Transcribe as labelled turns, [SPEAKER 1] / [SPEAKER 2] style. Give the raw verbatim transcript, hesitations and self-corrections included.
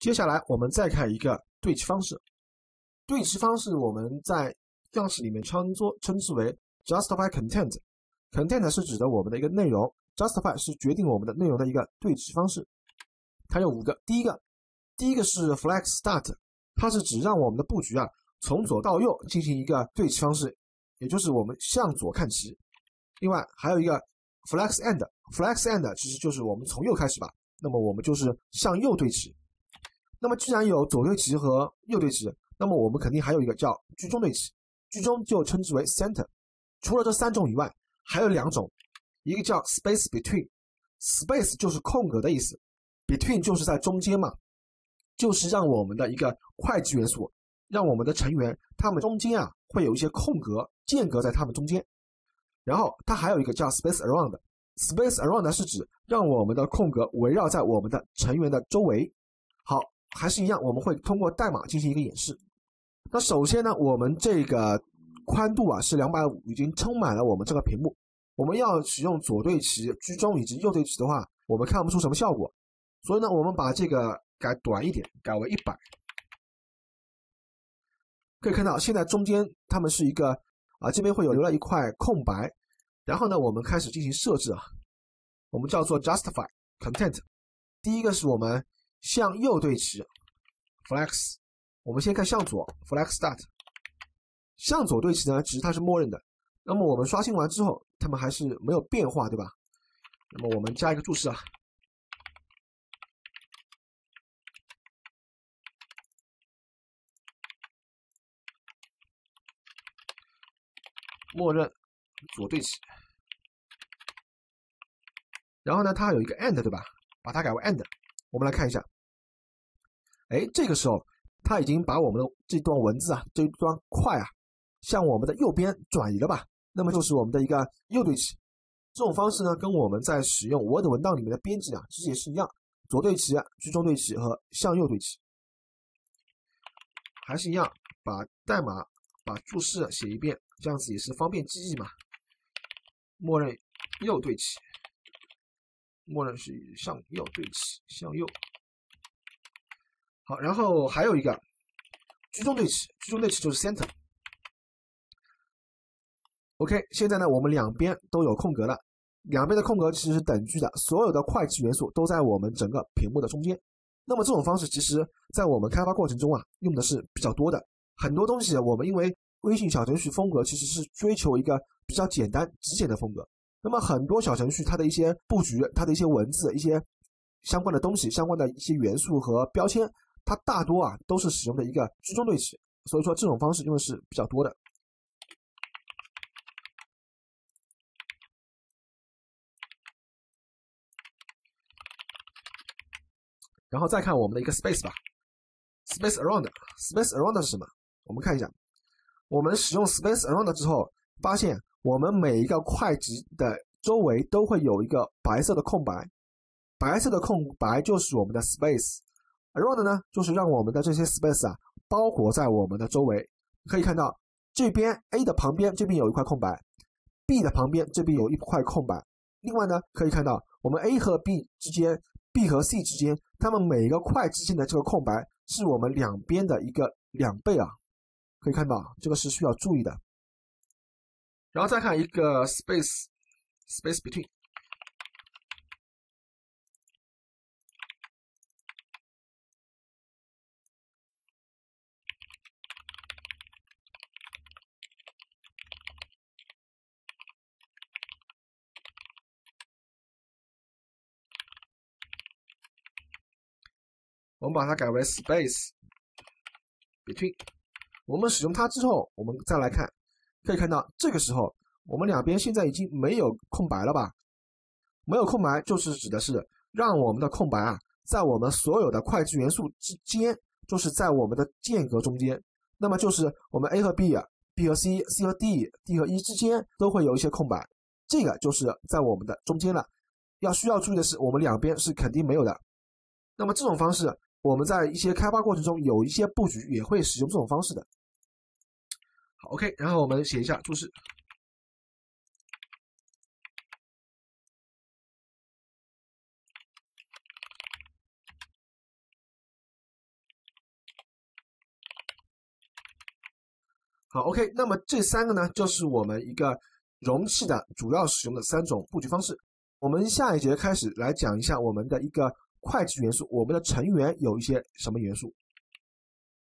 [SPEAKER 1] 接下来我们再看一个对齐方式。对齐方式我们在样式里面称作称之为 justify content。content 是指的我们的一个内容 ，justify 是决定我们的内容的一个对齐方式。它有五个，第一个，第一个是 flag start， 它是指让我们的布局啊从左到右进行一个对齐方式，也就是我们向左看齐。另外还有一个 flag end，flag end 其实就是我们从右开始吧，那么我们就是向右对齐。那么既然有左对齐和右对齐，那么我们肯定还有一个叫居中对齐，居中就称之为 center。除了这三种以外，还有两种，一个叫 space between，space 就是空格的意思 ，between 就是在中间嘛，就是让我们的一个会计元素，让我们的成员他们中间啊会有一些空格间隔在他们中间。然后它还有一个叫 space around，space around 是指让我们的空格围绕在我们的成员的周围。好，还是一样，我们会通过代码进行一个演示。那首先呢，我们这个宽度啊是两百五十，已经充满了我们这个屏幕。我们要使用左对齐、居中以及右对齐的话，我们看不出什么效果。所以呢，我们把这个改短一点，改为一百。可以看到，现在中间它们是一个啊，这边会有留了一块空白。然后呢，我们开始进行设置啊，我们叫做 justify content。第一个是我们向右对齐 flex， 我们先看向左 flex start。向左对齐呢，其实它是默认的。那么我们刷新完之后，它们还是没有变化，对吧？那么我们加一个注释啊，默认左对齐。然后呢，它还有一个 and， 对吧？把它改为 and。我们来看一下，哎，这个时候它已经把我们的这段文字啊，这一段块啊，向我们的右边转移了吧？那么就是我们的一个右对齐。这种方式呢，跟我们在使用 Word 文档里面的编辑啊，其实也是一样，左对齐、居中对齐和向右对齐，还是一样，把代码、把注释写一遍，这样子也是方便记忆嘛。默认右对齐，默认是向右对齐，向右。好，然后还有一个居中对齐，居中对齐就是 center。OK， 现在呢，我们两边都有空格了，两边的空格其实是等距的，所有的会计元素都在我们整个屏幕的中间。那么这种方式其实在我们开发过程中啊，用的是比较多的。很多东西我们因为微信小程序风格其实是追求一个比较简单极简的风格，那么很多小程序它的一些布局、它的一些文字、一些相关的东西、相关的一些元素和标签，它大多啊都是使用的一个居中对齐，所以说这种方式用的是比较多的。然后再看我们的一个 space 吧 ，space around，space around 是什么？我们看一下，我们使用 space around 之后，发现我们每一个会计的周围都会有一个白色的空白，白色的空白就是我们的 space。around 呢，就是让我们的这些 space 啊包裹在我们的周围。可以看到，这边 A 的旁边这边有一块空白 ，B 的旁边这边有一块空白。另外呢，可以看到我们 A 和 B 之间 ，B 和 C 之间，它们每一个块之间的这个空白是我们两边的一个两倍啊，可以看到这个是需要注意的。然后再看一个 space space between， 我们把它改为 space between。我们使用它之后，我们再来看，可以看到这个时候我们两边现在已经没有空白了吧？没有空白就是指的是让我们的空白啊，在我们所有的会计元素之间，就是在我们的间隔中间。那么就是我们 A 和 B、B 和 C、C 和 D、D 和 E 之间都会有一些空白，这个就是在我们的中间了。要需要注意的是，我们两边是肯定没有的。那么这种方式，我们在一些开发过程中有一些布局也会使用这种方式的。好 ，OK， 然后我们写一下注释。 好 ，OK， 那么这三个呢，就是我们一个容器的主要使用的三种布局方式。我们下一节开始来讲一下我们的一个会计元素，我们的成员有一些什么元素。